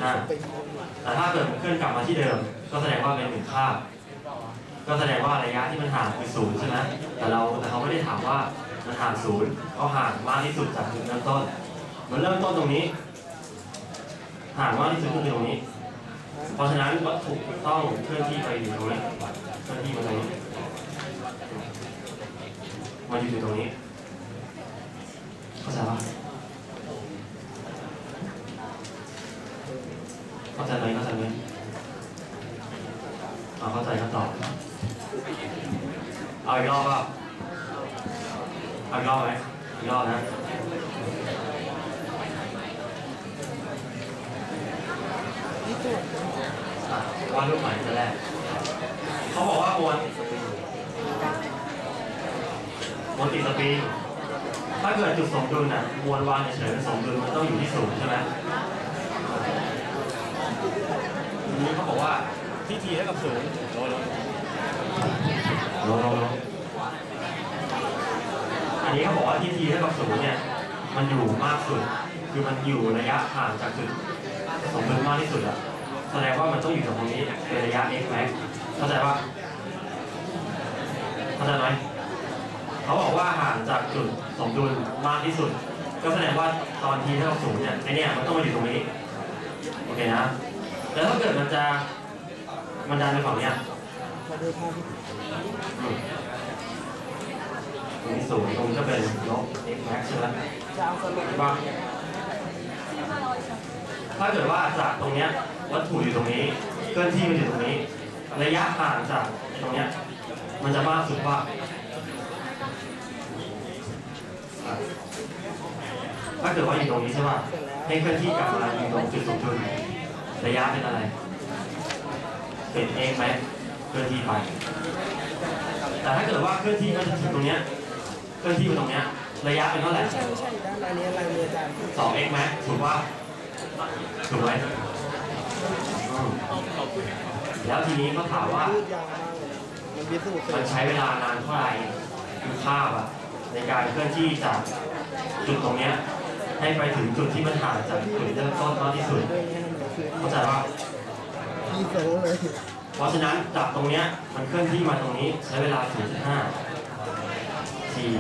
แต่ถ้าเกิดมันเคลื่อนกลับมาที่เดิมก็แสดงว่าเป็น1 คาบก็แสดงว่าระยะที่มันห่างคือ0ใช่ไหมแต่เขาไม่ได้ถามว่ามันห่าง0เขาห่างมากที่สุดจากจุดเริ่มต้นมันเริ่มต้นตรงนี้ห่างมากที่สุดก็คือตรงนี้เพราะฉะนั้นวัตถุต้องเคลื่อนที่ไปอยู่ตรงนี้เคลื่อนที่มาตรงนี้มาอยู่ตรงนี้เข้าใจปะเข้าใจไหมเข้าใจไหมเข้าใจก็ตอบเอาอีกรอบป่ะเอาอีกรอบไหมอีกรอบนะวาดรูปใหม่จะแรกเขาบอกว่ามวลติดสปริงถ้าเกิดจุดสมดุลน่ะมวลวางเฉยๆสมดุลมันต้องอยู่ที่0ใช่ไหมทีนี้เขาบอกว่าที่ทีเท่ากับ0ลงอันนี้เขาบอกว่าที่ทีเท่ากับ0เนี่ยมันอยู่มากสุดคือมันอยู่ระยะห่างจากจุดสมดุลมากที่สุดอะแสดงว่ามันต้องอยู่ตรงนี้เป็นระยะ x max เข้าใจปะเข้าใจไหมเขาบอกว่าห่างจากจุดสมดุลมากที่สุดก็แสดงว่าตอนทีเท่ากับ0เนี่ยไอเนี่ยมันต้องมาอยู่ตรงนี้โอเคนะแล้วถ้าเกิดมันดันไปฝั่งเนี้ยตรงนี้0ตรงนี้ก็เป็นลบ x max ใช่ไหมว่าถ้าเกิดว่าจากตรงเนี้ยวัตถุอยู่ตรงนี้เคลื่อนที่มันอยู่ตรงนี้ระยะห่างจากตรงเนี้ยมันจะมากสุดว่าถ้าเกิดว่าอยู่ตรงนี้ใช่ป่ะให้เคลื่อนที่กลับมาอยู่ตรงจุดสมดุลระยะเป็นอะไรเป็น x max เคลื่อนที่ไปแต่ถ้าเกิดว่าเคลื่อนที่มาถึงตรงเนี้ยเคลื่อนที่มาตรงเนี้ยระยะเป็นเท่าไหร่ไม่ใช่ด้านนี้อะไรมืออาจารย์ 2x max ถูกป่ะถูกไหมแล้วทีนี้ก็ถามว่ามันใช้เวลานานเท่าไหร่คือภาพอะในการเคลื่อนที่จากจุดตรงเนี้ยให้ไปถึงจุดที่มันห่างจากจุดเริ่มต้นมากที่สุดเข้าใจว่าเพราะฉะนั้นจากตรงเนี้ยมันเคลื่อนที่มาตรงนี้ใช้เวลา 0.5 ที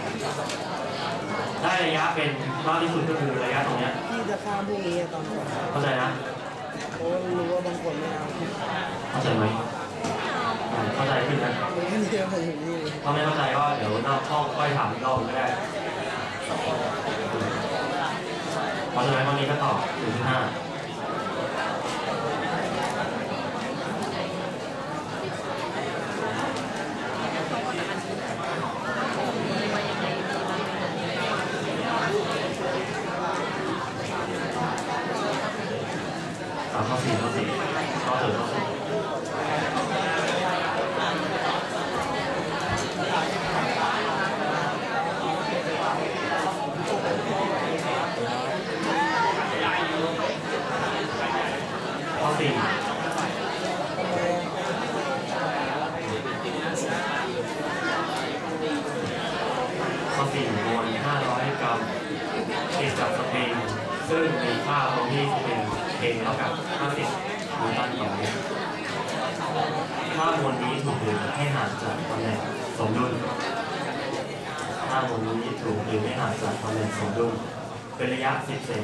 ได้ระยะเป็นมากที่สุดก็คือระยะตรงเนี้ยที่จะข้ามพวกนี้ตอนก่อนเข้าใจนะเพราะรู้ว่าบางคนไม่เอาเข้าใจไหมเข้าใจขึ้นนะถ้าไม่เข้าใจก็เดี๋ยวนอกห้องค่อยถามอีกรอบก็ได้เพราะฉะนั้นวันนี้ก็ตอบ 0.5ข้อ 4ข้อ 4ข้อ 4มวล500 กรัมติดกับสปริงซึ่งมีค่าตรงที่สปริงเองเท่ากับ50 นิวตันต่อเมตรถ้ามวลนี้ถูกดึงให้ห่างจากตำแหน่งสมดุลถ้ามวลนี้ถูกดึงให้ห่างจากตำแหน่งสมดุลเป็นระยะ10 เซน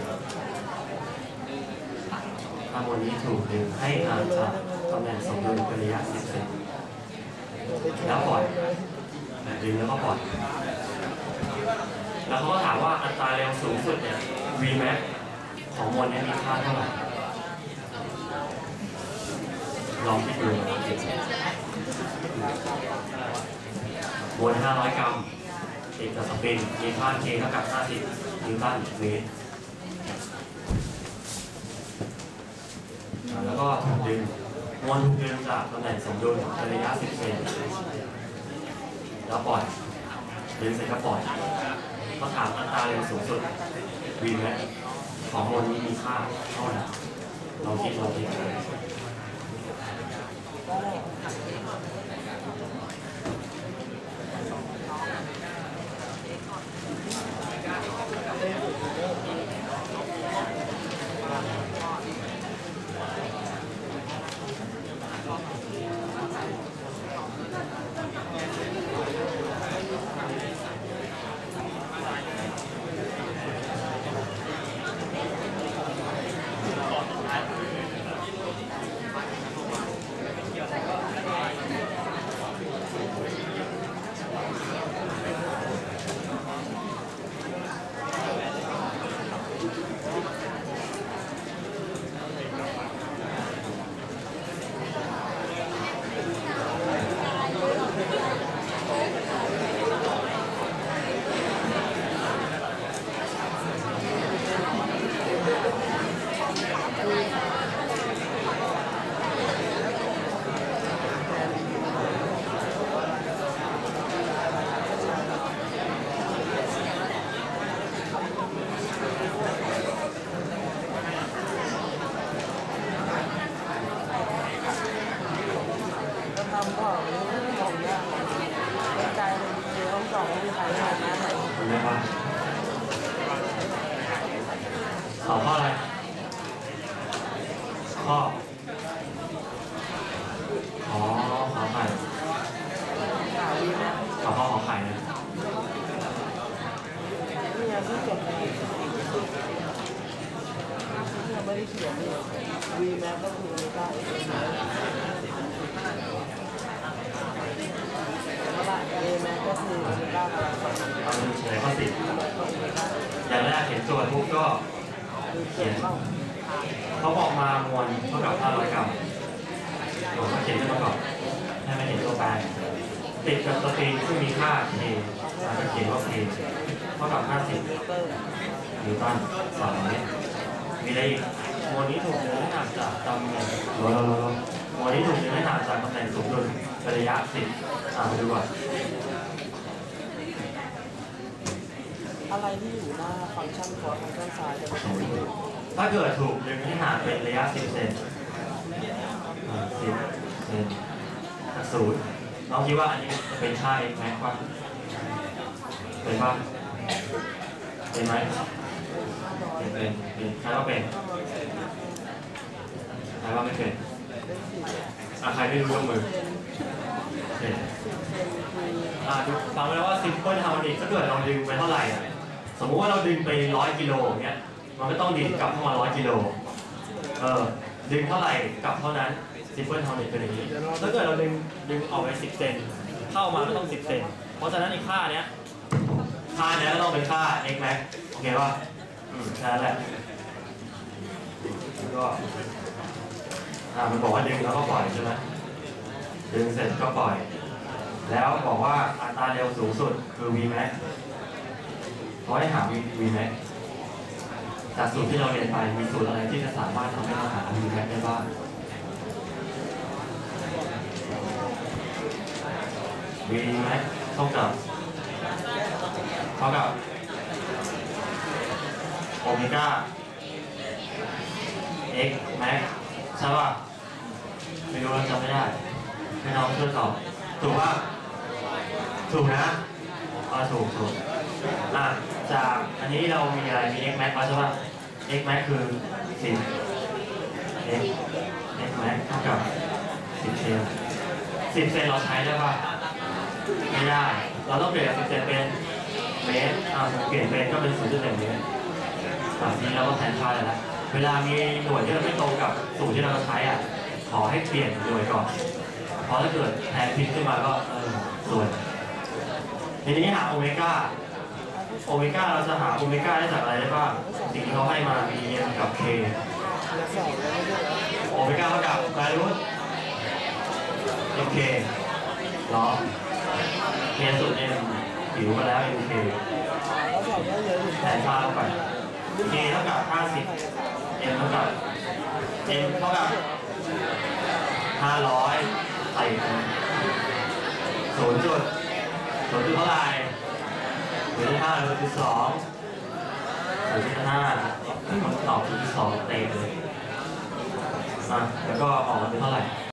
ถ้ามวลนี้ถูกดึงให้ห่างจากตำแหน่งสมดุลเป็นระยะ10 เซนแล้วปล่อยดึงแล้วก็ปล่อยแล้วเขาก็ถามว่าอัตราเร็วสูงสุดเนี่ย v max ของมวลนี้มีค่าเท่าไหร่ลองคิดดูมวล500 กรัมติดกับสปริงมีค่า k เท่ากับ50 นิวตันเมตรแล้วก็ถูกดึงมวลถูกดึงจากตำแหน่งสมดุลในระยะ10 เซนแล้วปล่อยดึงเสร็จก็ปล่อยเขาถามอัตราเร็วสูงสุด v max ของมวลนี้มีค่าเท่าไหร่ลองคิดวีแม็กก็คือไม่ได้เอแม็กก็คือไม่ได้อะไรเอาดูเฉลยข้อสิบอย่างแรกเขียนโจทย์ปุ๊บก็เขียนเขาบอกมามวลเท่ากับ500 กรัมผมก็เขียนขึ้นมาก่อนให้มันเห็นตัวแปรติดกับสตรีซึ่งมีค่า k แล้วก็เขียนว่า k เท่ากับ50นิวตัน3 เมตรมีอะไรอีกมวลนี้ถูกดึงให้ห่างจากตำแหน่งมวลนี้ถูกดึงให้ห่างจากตำแหน่งสูงสุดเป็นระยะ10มาดูก่อนอะไรที่อยู่หน้าฟังก์ชันคอร์ฟังก์ชันไซน์จะเป็นถ้าเกิดถูกดึงให้ห่างเป็นระยะ10 เซน10 เซนจากศูนย์น้องคิดว่าอันนี้จะเป็นค่า x max ป่ะเป็นป่ะเป็นไหมเป็นใครว่าเป็นใครว่าไม่เป็นใครไม่รู้ยกมือเป็นดูฟังไว้แล้วว่า simple harmonic ถ้าเกิดเราดึงไปเท่าไหร่สมมุติว่าเราดึงไป100 กิโลอย่างเงี้ยมันก็ต้องดีดกลับเข้ามา100 กิโลดึงเท่าไหร่กลับเท่านั้น simple harmonic เป็นอย่างนี้ถ้าเกิดเราดึงออกไป10 เซนเข้ามาก็ต้อง10 เซนเพราะฉะนั้นอีกค่าเนี้ยก็ต้องเป็นค่า x max โอเคป่ะแค่นั้นแหละแล้วก็มันบอกว่าดึงแล้วก็ปล่อยใช่ไหมดึงเสร็จก็ปล่อยแล้วบอกว่าอัตราเร็วสูงสุดคือ v max เพราะให้หา v max จากสูตรที่เราเรียนไปมีสูตรอะไรที่จะสามารถทำให้เราหา v max ได้บ้าง v max เท่ากับโอเมก้า x max ใช่ป่ะไม่รู้เราจำไม่ได้ให้น้องช่วยตอบถูกป่ะถูกนะถูกจากอันนี้เรามีอะไรมี x max ใช่ป่ะ x max คือ10 x max เท่ากับ10 เซน10 เซนเราใช้ได้ป่ะไม่ได้เราต้องเปลี่ยน10 เซนเป็นเมตรเปลี่ยนเป็นก็เป็น 0.1 เมตรทีนี้เราก็แทนค่าได้แล้วเวลามีหน่วยที่ไม่ตรงกับสูตรที่เราจะใช้ขอให้เปลี่ยนหน่วยก่อนเพราะถ้าเกิดแทนผิดขึ้นมาก็ส่วนทีนี้หาโอเมก้าเราจะหาโอเมก้าได้จากอะไรได้บ้างสิ่งที่เขาให้มามี m กับ k โอเมก้าเท่ากับอะไรรู้ mk หรอ k ส่วน m ผิวมาแล้ว mk แทนค่าเข้าไป k เท่ากับ50 m เท่ากับ 500ใส่0.เท่าไหร่0.5 0.2 0.5ตอบ 0.2 เต็มเลยแล้วก็ออกมาเป็นเท่าไหร่